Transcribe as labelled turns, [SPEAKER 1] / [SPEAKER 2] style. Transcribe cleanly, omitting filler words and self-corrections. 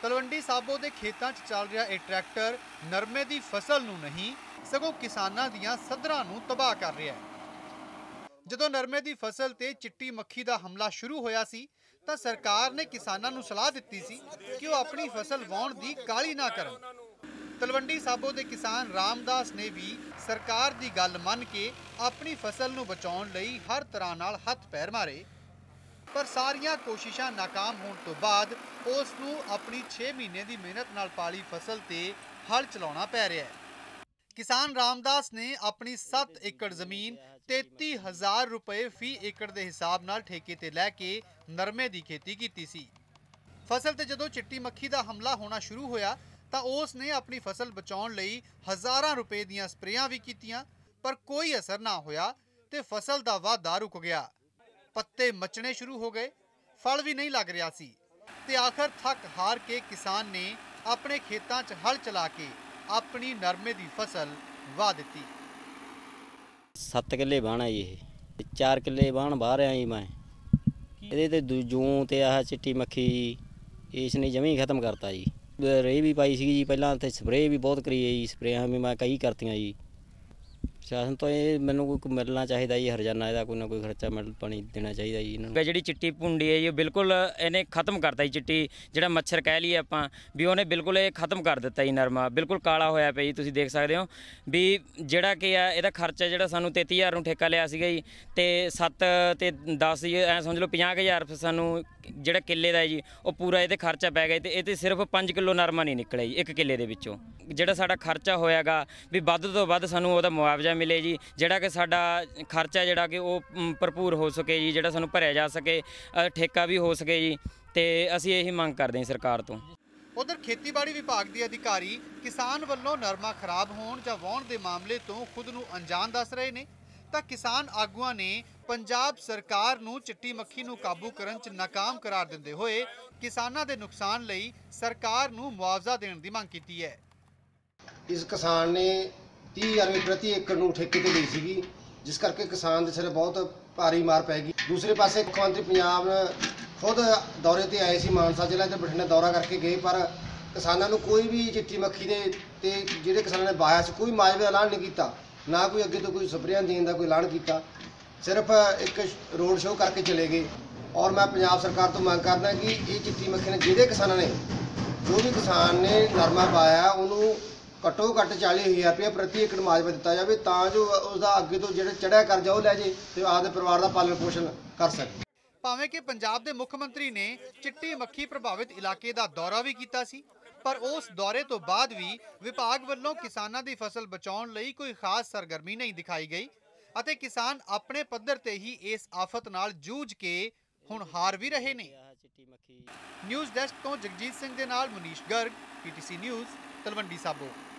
[SPEAKER 1] तलवंडी साबो के खेतों चल रहा यह ट्रैक्टर नरमे की फसल नूं नहीं सगों किसानां दीयां सदरां नूं तबाह कर रहा है। जदों नरमे की फसल ते चिट्टी मक्खी का हमला शुरू होया सी तां सरकार ने किसानां नूं सलाह दित्ती सी कि वह अपनी फसल वाउण दी काली ना करन। तलवंडी साबो के किसान रामदास ने भी सरकार की गल मन के अपनी फसल नूं बचाउण लई हर तरह नाल हथ पैर मारे, पर सारियां कोशिशां नाकाम होने तो बाद उस नूं अपनी 6 महीने की मेहनत नाल पाली फसल ते हल चलाउणा पै रहा है। किसान रामदास ने अपनी 7 एकड़ जमीन 33,000 रुपए फी एकड़ के हिसाब नाल ठेके ते लैके नरमे की खेती की सी। फसल ते जदों चिट्टी मक्खी का हमला होना शुरू होया तां उस ने अपनी फसल बचाउण लई हज़ारां रुपए दीयां स्प्रेयां भी कीतियां, पर कोई असर ना होया ते फसल दा वाधा रुक गया। पत्ते मचने शुरू हो गए, फल भी नहीं लग रहा सी ते आखिर थक हार के किसान ने अपने खेतों च हल चला के अपनी नरमे की फसल वाह दी।
[SPEAKER 2] 7 किले बाण है जी, 4 किले बाण बाहर आया जी। मैं ये जूं ते आह चिट्टी मक्खी इसने जमी खत्म करता जी। रेह भी पाई सी जी पहला ते स्प्रे भी बहुत करी जी, स्प्रेयां भी मैं कई करतियां जी। शासन तो ये मैनू कोई मिलना चाहिए जी, हरजाना ਇਹਦਾ कोई ना कोई खर्चा मिल पानी देना चाहिए जी इन्होंने।
[SPEAKER 3] जी चिट्टी भुंडी है जी बिल्कुल इन्हें खत्म करता जी, चिट्टी जो मच्छर कह लीए आप भी उन्हें बिल्कुल ये खत्म कर दिता जी। नरमा बिल्कुल काला होया पे जी, तुसीं देख सकते हो भी जोड़ा कि है यदा खर्चा जो सानू 33,000 ठेका लिया सी जी, तो 7 ते 10 ऐ समझ लो 50,000 सानू जोड़ा किले का जी वो पूरा ये खर्चा पै गया। तो ये सिर्फ 5 किलो नरमा नहीं निकलिया जी 1 किले के विचों। जोड़ा साडा खर्चा होयागा भी वध तो वध सानू ओहदा मुआवजा मिले जी, जोड़ा कि साडा खर्चा जोड़ा कि वो भरपूर हो सके जी, जोड़ा सानू भरिया जा सके, ठेका भी हो सके जी। तो असीं यही मंग करते हैं सरकार तो।
[SPEAKER 1] उधर खेतीबाड़ी विभाग के अधिकारी किसान वल्लों नरमा खराब होने या वाउण के मामले तो खुद नूं अनजान दस रहे ने, तां किसान आगुआं ने पंजाब सरकार नूं चिट्टी मक्खी नूं काबू करन च नाकाम करार दिंदे होए किसानां दे नुकसान लई सरकार नूं मुआवजा देण दी मंग कीती है।
[SPEAKER 4] इस किसान ने 30,000 रुपये प्रति एकड़ नूं ठेके ते ਲਈ ਸੀਗੀ, जिस करके किसान ਦੇ ਸਿਰ बहुत भारी मार पै गई। दूसरे पासे मुख्यमंत्री पंजाब खुद दौरे ते आए सी, मानसा जिला ते बठिंडा दौरा करके गए, पर किसानों को कोई भी चिट्टी मक्खी दे ते ਜਿਹੜੇ किसानों ने वाया सी कोई मुआवजे का ऐलान नहीं किया, ना कोई अगे तो कोई स्प्रेयां देने का कोई ऐलान किया, सिर्फ एक रोड शो करके चले गए। और मैं पंजाब सरकार तो मंग करदा कि ये चिट्टी मक्खी ने ਜਿਹੜੇ किसानों ने जो भी किसान ने नरमा पाया उन्होंने घट्टो घट्ट 40,000 रुपये प्रति एकड़ मुआवजा दिता जाए, तां जो उसका अगे तो जो चढ़िया कर्जा वो लै जे तो आपके परिवार का पालन पोषण कर सके।
[SPEAKER 1] भावें कि पंजाब के मुख्य मंत्री ने चिट्टी मक्खी प्रभावित इलाके का दौरा भी किया सी, पर उस दौरे तो बाद भी विभाग वल्लों किसानां दी फसल बचाउण लई कोई खास सरगर्मी नहीं दिखाई गई अते किसान अपने पद्धर ते ही इस आफत नाल जूझ के हुण हार भी रहे ने। न्यूज़ डेस्क तो जगजीत सिंह दे नाल मुनीश गर्ग, PTC न्यूज़, तलवंडी साबो।